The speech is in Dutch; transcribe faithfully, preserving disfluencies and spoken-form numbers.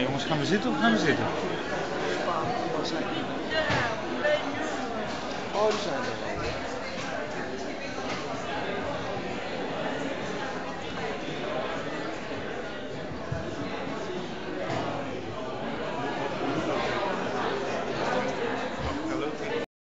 Nou jongens, gaan we zitten of gaan we zitten? Oh, die zijn er.